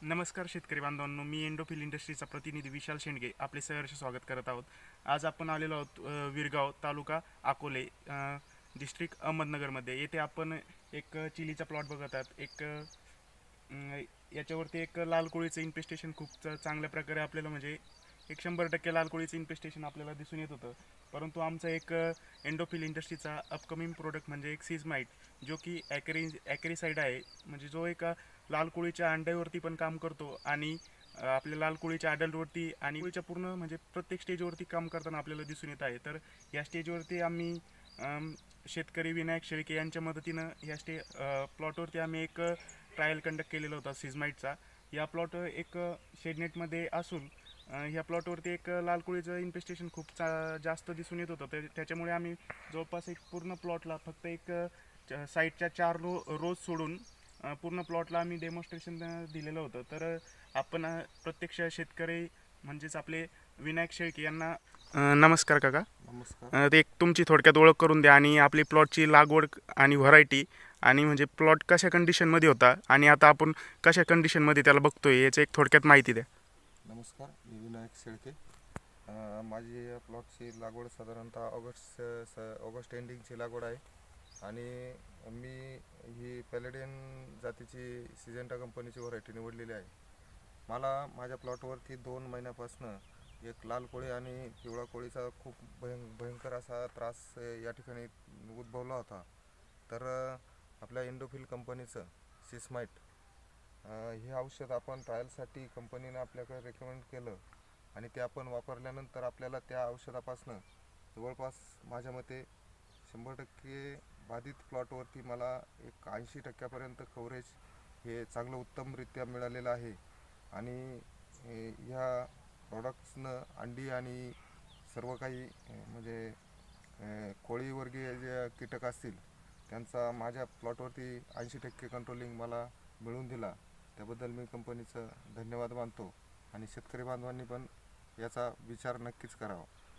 नमस्कार शेतकरी बांधवांनो, मी एंडोफिल इंडस्ट्रीचा प्रतिनिधी विशाल शेंडगे आपले सहर्ष स्वागत करत आहोत. आज आपण आलेलो आहोत विरगाव तालुका अकोले डिस्ट्रिक्ट अहमदनगरमध्ये. येथे आपण एक चिलीचा प्लॉट बघत आहात. याच्यावरती एक लाल कोळीचं इन्फेस्टेशन खूप चांगल्या प्रकारे आपल्याला म्हणजे 100% लाल कोळीचं इन्फेस्टेशन आपल्याला दिसून येत होतं. परंतु आमचा एक एंडोफिल इंडस्ट्रीचा अपकमिंग प्रोडक्ट म्हणजे एक सीजमाइट, जो की ॲक्रीसाईड आहे, म्हणजे जो एका लाल कोळीच्या अंड्यावरती पण काम करतो आणि आपल्या लाल कोळीच्या अडल्टवरती आणि कोळीच्या पूर्ण म्हणजे प्रत्येक स्टेजवरती काम करताना आपल्याला दिसून येत आहे. तर या स्टेजवरती आम्ही शेतकरी विनायक शेळके यांच्या मदतीनं प्लॉटवरती आम्ही एक ट्रायल कंडक्ट केलेला होता सीजमाइटचा. या प्लॉट एक शेडनेटमध्ये असून ह्या प्लॉटवरती एक लाल कोळीचं इन्फेस्टेशन खूप जास्त दिसून येत होतं. तर त्याच्यामुळे आम्ही जवळपास एक पूर्ण प्लॉटला फक्त एक साईडच्या 4 रोज सोडून पूर्ण प्लॉटला आम्ही डेमॉन्स्ट्रेशन दिलेलं होतं. तर आपण प्रत्यक्ष शेतकरी म्हणजेच आपले विनायक शेळके यांना नमस्कार काका. नमस्कार. ते एक तुमची थोडक्यात ओळख करून द्या आणि आपली प्लॉटची लागवड आणि व्हरायटी आणि म्हणजे प्लॉट कशा कंडिशनमध्ये होता आणि आता आपण कशा कंडिशनमध्ये त्याला बघतोय याचं एक थोडक्यात माहिती द्या. नमस्कार, मी विनायक शेळके. माझी या प्लॉटची लागवड साधारणतः ऑगस्ट एंडिंगची लागवड आहे आणि मी ही पॅलेडियन जातीची सिजेंटा कंपनीची व्हरायटी निवडलेली आहे. मला माझ्या प्लॉटवरती 2 महिन्यापासून एक लाल कोळी आणि पिवळा कोळीचा खूप भयंकर असा त्रास या ठिकाणी उद्भवला होता. तर आपल्या एंडोफिल कंपनीचं सिसमाइट हे औषध आपण ट्रायलसाठी कंपनीनं आपल्याकडे रेकमेंड केलं आणि ते आपण वापरल्यानंतर आपल्याला त्या औषधापासून जवळपास माझ्या मते 100% बाधित प्लॉटवरती मला एक 80% कव्हरेज हे चांगलं उत्तमरित्या मिळालेलं आहे. आणि ह्या प्रॉडक्ट्सनं अंडी आणि सर्व काही म्हणजे कोळीवर्गीय जे कीटक असतील त्यांचा माझ्या प्लॉटवरती 80% कंट्रोलिंग मला मिळवून दिला. त्याबद्दल मी कंपनीचं धन्यवाद मानतो आणि शेतकरी बांधवांनी पण याचा विचार नक्कीच करावा.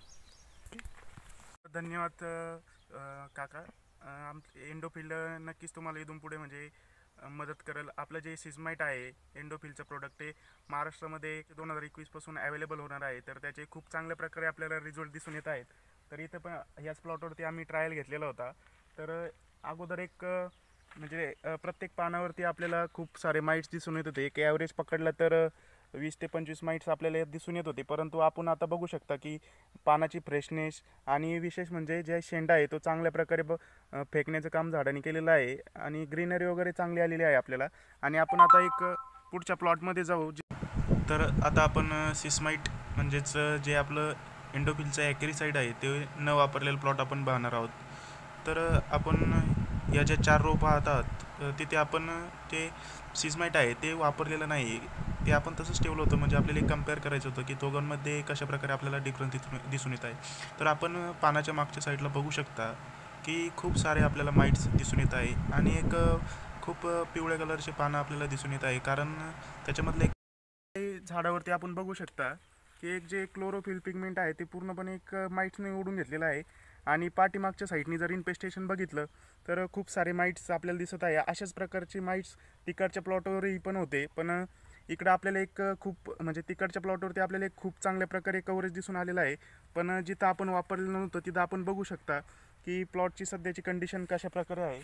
धन्यवाद काका. एंडोफिल नक्कीच तुम्हाला इथून पुढे म्हणजे मदत करेल. आपलं जे सिजमाइट आहे एंडोफिलचं प्रोडक्ट ते महाराष्ट्रामध्ये 2021 पासून अवेलेबल होणार आहे. तर त्याचे खूप चांगल्या प्रकारे आपल्याला रिझल्ट दिसून येत आहेत. तर इथं पण ह्याच प्लॉटवरती आम्ही ट्रायल घेतलेला होता. तर अगोदर एक म्हणजे प्रत्येक पानावरती आपल्याला खूप सारे माइट्स दिसून येत होते. एक ॲव्हरेज पकडला तर 20 ते 25 माइट्स आपल्याला दिसून येत होते. परंतु आपण आता बघू शकता की पानाची फ्रेशनेस आणि विशेष म्हणजे जे शेंडा आहे तो चांगल्या प्रकारे फेकण्याचं काम झाडाने केलेलं आहे आणि ग्रीनरी वगैरे चांगली आलेली आहे आपल्याला. आणि आपण आता एक पुढच्या प्लॉटमध्ये जाऊ. तर आता आपण सिसमाइट म्हणजेच जे आपलं एंडोफिलचं ॲक्रीसाईड आहे ते न वापरलेलं प्लॉट आपण पाहणार आहोत. तर आपण या ज्या 4 रो पाहत आहात तिथे आपण ते सिसमाइट आहे ते वापरलेलं नाही, ते आपण तसंच ठेवलं होतं. म्हणजे आपल्याला एक कम्पेअर करायचं होतं की दोघांमध्ये कशाप्रकारे आपल्याला डिफरन्स दिसून येत आहे. तर आपण पानाच्या मागच्या साईडला बघू शकता की खूप सारे आपल्याला माइट्स दिसून येत आहे आणि एक खूप पिवळ्या कलरचे पानं आपल्याला दिसून येत आहे. कारण त्याच्यामधलं एक झाडावरती आपण बघू शकता की एक जे क्लोरोफिल पिगमेंट आहे ते पूर्णपणे एक माइट्सने ओढून घेतलेलं आहे. आणि पाठीमागच्या साईडनी जर इन्फेस्टेशन बघितलं तर खूप सारे माइट्स आपल्याला दिसत आहे. अशाच प्रकारचे माइट्स तिकडच्या प्लॉटवरही पण होते. पण इकडं आपल्याला एक खूप म्हणजे तिकडच्या प्लॉटवरती आपल्याला एक खूप चांगल्या प्रकारे कव्हरेज दिसून आलेलं आहे. पण जिथं आपण वापरलेलं नव्हतं तिथं आपण बघू शकता की प्लॉटची सध्याची कंडिशन कशा प्रकारे आहे.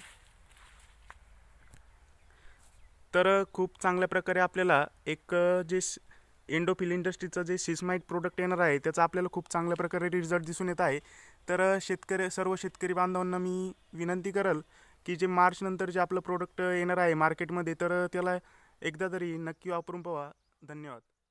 तर खूप चांगल्या प्रकारे आपल्याला एक जे एंडोफिल इंडस्ट्रीचं जे सिसमाइट प्रोडक्ट येणार आहे त्याचा आपल्याला खूप चांगल्या प्रकारे रिझल्ट दिसून येत आहे. तर सर्व शेतकरी बांधवांना मी विनंती करेल की जे मार्च नंतर जे आपलं प्रोडक्ट येणार आहे मार्केटमध्ये तर त्याला एकदा तरी नक्की वापरून पहा. धन्यवाद.